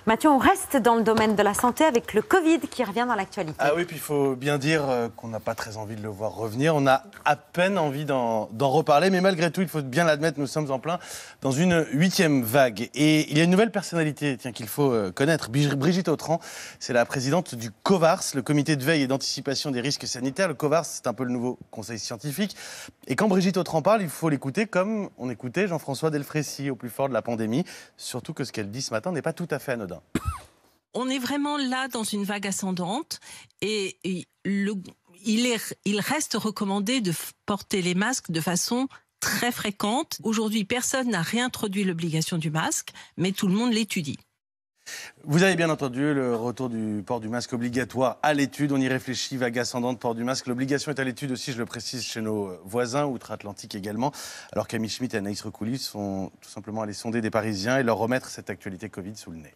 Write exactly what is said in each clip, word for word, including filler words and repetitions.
Mathieu, on reste dans le domaine de la santé avec le Covid qui revient dans l'actualité. Ah oui, puis il faut bien dire qu'on n'a pas très envie de le voir revenir. On a à peine envie d'en, d'en reparler, mais malgré tout, il faut bien l'admettre, nous sommes en plein dans une huitième vague. Et il y a une nouvelle personnalité tiens, qu'il faut connaître. Brigitte Autran, c'est la présidente du COVARS, le comité de veille et d'anticipation des risques sanitaires. Le COVARS, c'est un peu le nouveau conseil scientifique. Et quand Brigitte Autran parle, il faut l'écouter comme on écoutait Jean-François Delfrécy au plus fort de la pandémie. Surtout que ce qu'elle dit ce matin n'est pas tout à fait anodin. On est vraiment là dans une vague ascendante et, et le, il, est, il reste recommandé de porter les masques de façon très fréquente. Aujourd'hui, personne n'a réintroduit l'obligation du masque, mais tout le monde l'étudie. Vous avez bien entendu le retour du port du masque obligatoire à l'étude. On y réfléchit, vague ascendante, port du masque. L'obligation est à l'étude aussi, je le précise, chez nos voisins, outre-Atlantique également. Alors qu'Amy Schmitt et Anaïs Recouli sont tout simplement allés sonder des Parisiens et leur remettre cette actualité Covid sous le nez.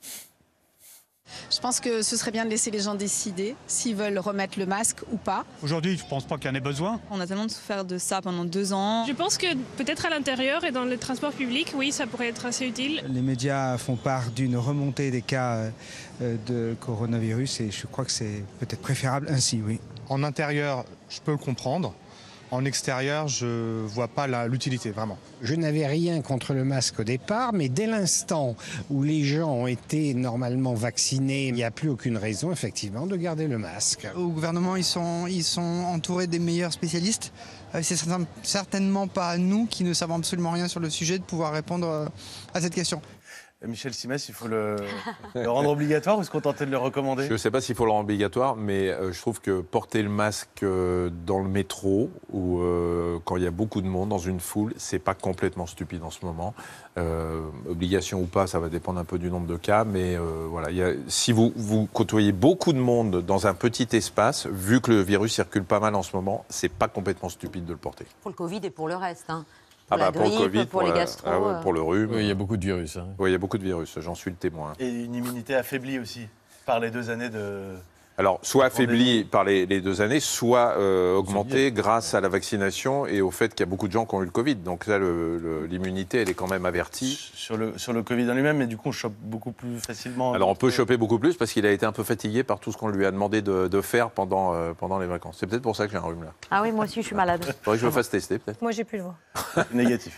Je pense que ce serait bien de laisser les gens décider s'ils veulent remettre le masque ou pas. Aujourd'hui, je ne pense pas qu'il y en ait besoin. On a tellement souffert de ça pendant deux ans. Je pense que peut-être à l'intérieur et dans le transport public, oui, ça pourrait être assez utile. Les médias font part d'une remontée des cas de coronavirus et je crois que c'est peut-être préférable ainsi, oui. En intérieur, je peux le comprendre. En extérieur, je ne vois pas la, l'utilité, vraiment. Je n'avais rien contre le masque au départ, mais dès l'instant où les gens ont été normalement vaccinés, il n'y a plus aucune raison, effectivement, de garder le masque. Au gouvernement, ils sont, ils sont entourés des meilleurs spécialistes. C'est certainement pas à nous, qui ne savons absolument rien sur le sujet, de pouvoir répondre à cette question. Michel Simès, il faut le, le rendre obligatoire ou se contenter de le recommander? Je ne sais pas s'il faut le rendre obligatoire, mais euh, je trouve que porter le masque euh, dans le métro ou euh, quand il y a beaucoup de monde dans une foule, c'est pas complètement stupide en ce moment. Euh, obligation ou pas, ça va dépendre un peu du nombre de cas, mais euh, voilà, y a, si vous, vous côtoyez beaucoup de monde dans un petit espace, vu que le virus circule pas mal en ce moment, c'est pas complètement stupide de le porter. Pour le Covid et pour le reste, hein. Pour, ah bah, la grippe, pour le Covid, pour, pour les gastro. Ah ouais, pour le rhume. Oui, il y a beaucoup de virus. Hein. Oui, il y a beaucoup de virus, j'en suis le témoin. Et une immunité affaiblie aussi, par les deux années de... Alors, soit affaiblie par les, les deux années, soit euh, augmentée grâce à la vaccination et au fait qu'il y a beaucoup de gens qui ont eu le Covid. Donc là, le, le, l'immunité, elle est quand même avertie. Sur le, sur le Covid en lui-même, mais du coup, on chope beaucoup plus facilement. Alors, on peut choper beaucoup plus parce qu'il a été un peu fatigué par tout ce qu'on lui a demandé de, de faire pendant, euh, pendant les vacances. C'est peut-être pour ça que j'ai un rhume là. Ah oui, moi aussi, je suis malade. Il faudrait que je me fasse tester, peut-être. Moi, j'ai plus le voix. Négatif.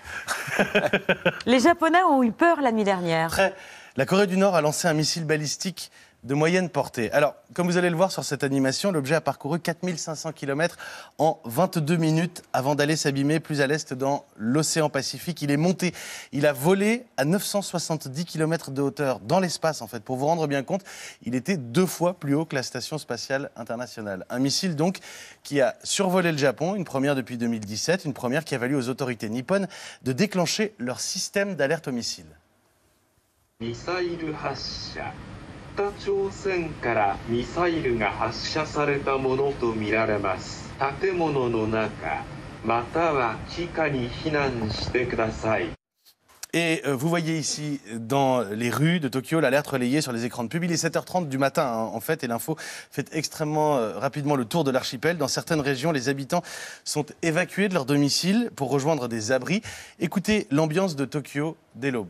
Les Japonais ont eu peur la nuit dernière. Après, la Corée du Nord a lancé un missile balistique de moyenne portée. Alors, comme vous allez le voir sur cette animation, l'objet a parcouru quatre mille cinq cents kilomètres en vingt-deux minutes avant d'aller s'abîmer plus à l'est dans l'océan Pacifique. Il est monté, il a volé à neuf cent soixante-dix kilomètres de hauteur dans l'espace, en fait. Pour vous rendre bien compte, il était deux fois plus haut que la Station spatiale internationale. Un missile, donc, qui a survolé le Japon, une première depuis deux mille dix-sept, une première qui a valu aux autorités nippones de déclencher leur système d'alerte aux missiles. 北朝鮮からミサイルが発射されたものとみられます。建物の中または地下に避難してください。 Et euh, vous voyez ici, dans les rues de Tokyo, l'alerte relayée sur les écrans de pub. Il est sept heures trente du matin, hein, en fait, et l'info fait extrêmement euh, rapidement le tour de l'archipel. Dans certaines régions, les habitants sont évacués de leur domicile pour rejoindre des abris. Écoutez l'ambiance de Tokyo dès l'aube.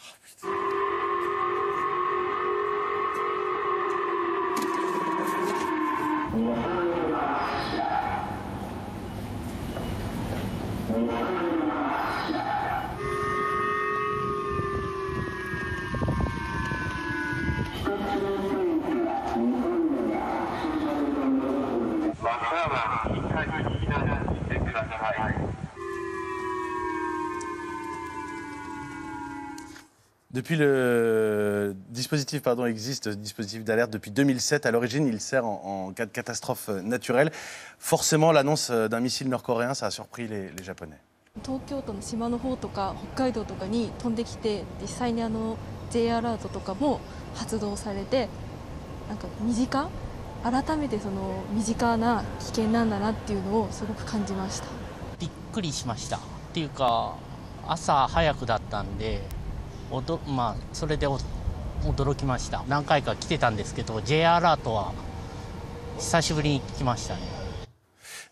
Depuis le dispositif pardon, existe, ce dispositif d'alerte depuis deux mille sept. À l'origine, il sert en, en cas de catastrophe naturelle. Forcément, l'annonce d'un missile nord-coréen, ça a surpris les, les Japonais. 東京都の島の方とか北海道とかに飛んできて実際にあの J アラートとかも発動されてなんか身近改めてその身近な危険なんだなっていうのをすごく感じました。 びっくりしましたっていうか朝早くだったんでおどまあそれで驚きました。何回か来てたんですけど J アラートは久しぶりに聞きましたね。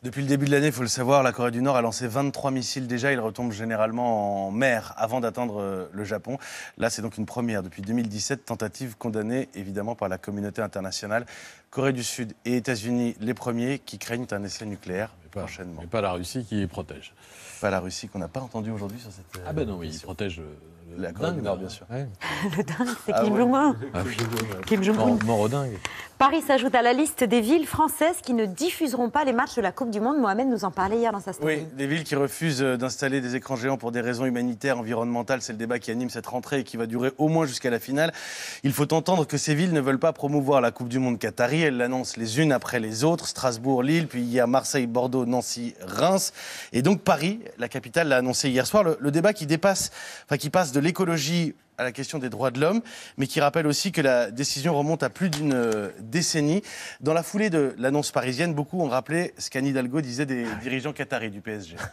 Depuis le début de l'année, il faut le savoir, la Corée du Nord a lancé vingt-trois missiles déjà. Ils retombent généralement en mer avant d'atteindre le Japon. Là, c'est donc une première depuis deux mille dix-sept, tentative condamnée évidemment par la communauté internationale. Corée du Sud et États-Unis, les premiers qui craignent un essai nucléaire pas, prochainement. Mais pas la Russie qui protège. Pas la Russie qu'on n'a pas entendu aujourd'hui sur cette. Ah ben non, oui, ils protègent. La Corée du Nord, bien sûr. Ouais. Le dingue, c'est Ah Kim ouais. Jong-un. Ah, Kim Jong-un. Mort au dingue. Paris s'ajoute à la liste des villes françaises qui ne diffuseront pas les matchs de la Coupe du Monde. Mohamed nous en parlait hier dans sa story. Oui, des villes qui refusent d'installer des écrans géants pour des raisons humanitaires, environnementales. C'est le débat qui anime cette rentrée et qui va durer au moins jusqu'à la finale. Il faut entendre que ces villes ne veulent pas promouvoir la Coupe du Monde qatari. Elles l'annoncent les unes après les autres. Strasbourg, Lille, puis hier Marseille, Bordeaux, Nancy, Reims. Et donc Paris, la capitale, l'a annoncé hier soir. Le, le débat qui dépasse, enfin qui passe de l'écologie à la question des droits de l'homme, mais qui rappelle aussi que la décision remonte à plus d'une euh, décennie. Dans la foulée de l'annonce parisienne, beaucoup ont rappelé ce qu'Anne Hidalgo disait des dirigeants qataris du P S G.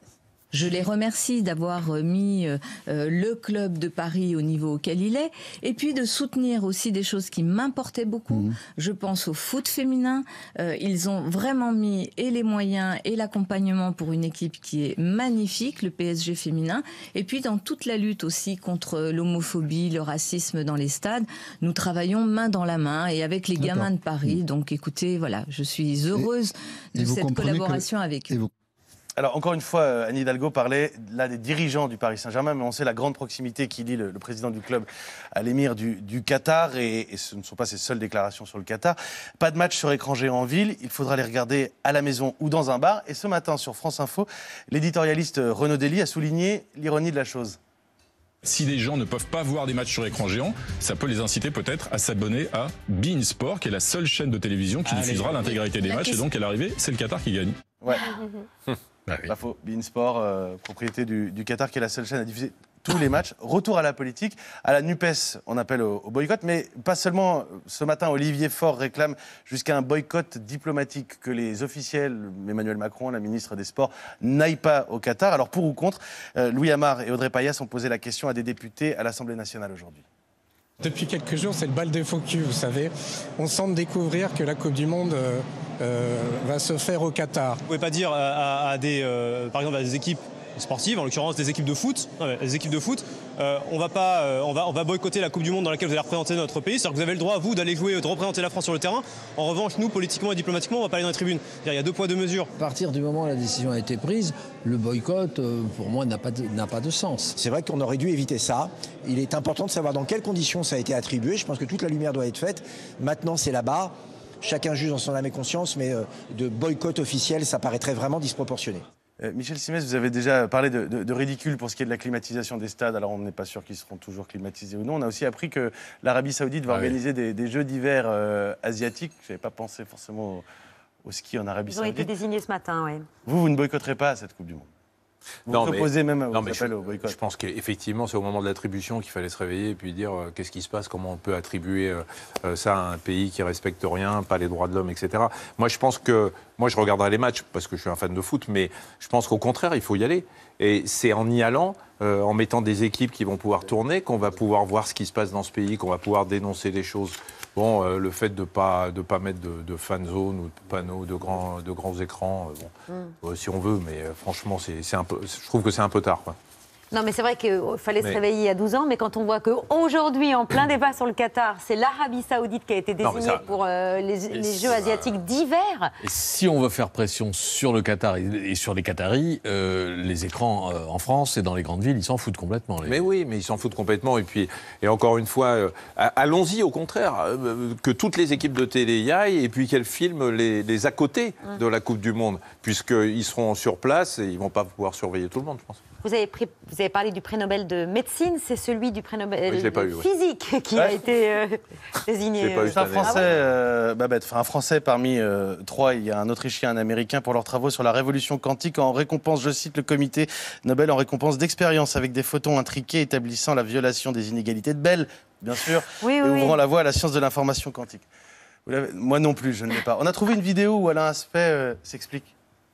Je les remercie d'avoir mis euh, le club de Paris au niveau auquel il est, et puis de soutenir aussi des choses qui m'importaient beaucoup. Mmh. Je pense au foot féminin. Euh, ils ont vraiment mis et les moyens et l'accompagnement pour une équipe qui est magnifique, le P S G féminin. Et puis dans toute la lutte aussi contre l'homophobie, le racisme dans les stades, nous travaillons main dans la main et avec les gamins de Paris. Donc écoutez, voilà, je suis heureuse et, de et cette collaboration que... avec eux. Vous... Alors, encore une fois, Anne Hidalgo parlait là des dirigeants du Paris Saint-Germain, mais on sait la grande proximité qui lie le, le président du club à l'émir du, du Qatar, et, et ce ne sont pas ses seules déclarations sur le Qatar. Pas de match sur écran géant en ville, il faudra les regarder à la maison ou dans un bar. Et ce matin, sur France Info, l'éditorialiste Renaud Dely a souligné l'ironie de la chose. Si les gens ne peuvent pas voir des matchs sur écran géant, ça peut les inciter peut-être à s'abonner à beIN Sport, qui est la seule chaîne de télévision qui Allez, diffusera l'intégralité des matchs. Et donc, à l'arrivée, c'est le Qatar qui gagne. Ouais. Bah oui. Pas faux. beIN Sport, euh, propriété du, du Qatar, qui est la seule chaîne à diffuser tous les matchs. Retour à la politique. À la NUPES, on appelle au, au boycott, mais pas seulement. Ce matin, Olivier Faure réclame jusqu'à un boycott diplomatique, que les officiels, Emmanuel Macron, la ministre des Sports, n'aillent pas au Qatar. Alors pour ou contre, euh, Louis Amar et Audrey Payas ont posé la question à des députés à l'Assemblée nationale aujourd'hui. Depuis quelques jours, c'est le bal de faux cul, vous savez. On semble découvrir que la Coupe du Monde euh, euh, va se faire au Qatar. Vous ne pouvez pas dire à, à des, euh, par exemple, à des équipes sportives, en l'occurrence des équipes de foot, non, des équipes de foot, euh, on va pas, euh, on va, on va boycotter la Coupe du Monde dans laquelle vous allez représenter notre pays. C'est-à-dire que vous avez le droit, vous, d'aller jouer, de représenter la France sur le terrain. En revanche, nous, politiquement et diplomatiquement, on va pas aller dans les tribunes. Il y a deux poids, deux mesures. À partir du moment où la décision a été prise, le boycott, euh, pour moi, n'a pas de, n'a pas de sens. C'est vrai qu'on aurait dû éviter ça. Il est important de savoir dans quelles conditions ça a été attribué. Je pense que toute la lumière doit être faite. Maintenant, c'est là-bas. Chacun juge en son âme et conscience, mais euh, de boycott officiel, ça paraîtrait vraiment disproportionné. Euh, Michel Simès, vous avez déjà parlé de, de, de ridicule pour ce qui est de la climatisation des stades. Alors, on n'est pas sûr qu'ils seront toujours climatisés ou non. On a aussi appris que l'Arabie Saoudite va ah organiser oui. des, des Jeux d'hiver euh, asiatiques. Je n'avais pas pensé forcément au, au ski en Arabie Ils Saoudite. Ils ont été désignés ce matin, oui. Vous, vous ne boycotterez pas cette Coupe du Monde? Vous non, proposez mais, même non, aux appels je, au boycott. Je pense qu'effectivement, c'est au moment de l'attribution qu'il fallait se réveiller et puis dire euh, qu'est-ce qui se passe, comment on peut attribuer euh, ça à un pays qui respecte rien, pas les droits de l'homme, et cetera. Moi, je pense que moi, je regarderai les matchs parce que je suis un fan de foot, mais je pense qu'au contraire, il faut y aller. Et c'est en y allant, euh, en mettant des équipes qui vont pouvoir tourner, qu'on va pouvoir voir ce qui se passe dans ce pays, qu'on va pouvoir dénoncer des choses. Bon, euh, le fait de ne pas, de pas mettre de, de fan zone ou de panneaux, de grands, de grands écrans, euh, bon, mm. euh, si on veut, mais euh, franchement, c'est, c'est un peu, je trouve que c'est un peu tard, quoi. Non, mais c'est vrai qu'il fallait mais... se réveiller à douze ans, mais quand on voit qu'aujourd'hui, en plein débat sur le Qatar, c'est l'Arabie Saoudite qui a été désignée ça... pour euh, les, les Jeux asiatiques d'hiver. Et si on veut faire pression sur le Qatar et sur les Qataris, euh, les écrans euh, en France et dans les grandes villes, ils s'en foutent complètement. Les... Mais oui, mais ils s'en foutent complètement. Et puis, et encore une fois, euh, allons-y au contraire, euh, que toutes les équipes de télé y aillent et puis qu'elles filment les, les à côté mmh. de la Coupe du Monde, puisqu'ils seront sur place et ils ne vont pas pouvoir surveiller tout le monde, je pense. Vous avez, pris, vous avez parlé du prix Nobel de médecine, c'est celui du prix Nobel oui, de eu, physique oui. qui ouais. a été euh, désigné. C'est un Français, euh, Babette, enfin, un Français parmi euh, trois, il y a un Autrichien, un Américain, pour leurs travaux sur la révolution quantique en récompense, je cite le comité Nobel, en récompense d'expérience avec des photons intriqués établissant la violation des inégalités de Bell, bien sûr, oui, et oui, ouvrant oui. la voie à la science de l'information quantique. Vous l'avez... Moi non plus, je ne l'ai pas. On a trouvé une vidéo où Alain Aspect euh, s'explique.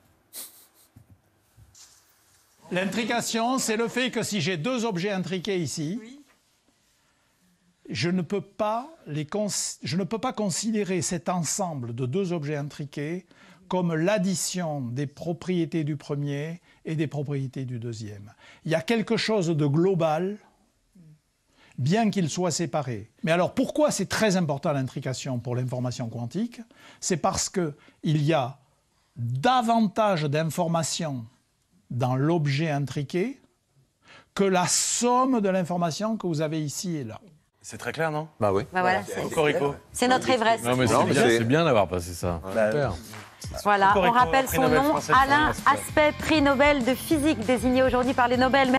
L'intrication, c'est le fait que si j'ai deux objets intriqués ici, oui. je, ne peux pas les cons... je ne peux pas considérer cet ensemble de deux objets intriqués comme l'addition des propriétés du premier et des propriétés du deuxième. Il y a quelque chose de global, bien qu'il soit séparé. Mais alors pourquoi c'est très important l'intrication pour l'information quantique? C'est parce qu'il y a davantage d'informations dans l'objet intriqué que la somme de l'information que vous avez ici et là. C'est très clair, non? Bah oui. Bah voilà, c'est notre Everest. Non, mais c'est bien, c'est bien d'avoir passé ça. Bah, Super. Voilà, on rappelle prix son Nobel nom, français, Alain c'est un Aspect, prix Nobel de physique, désigné aujourd'hui par les Nobel.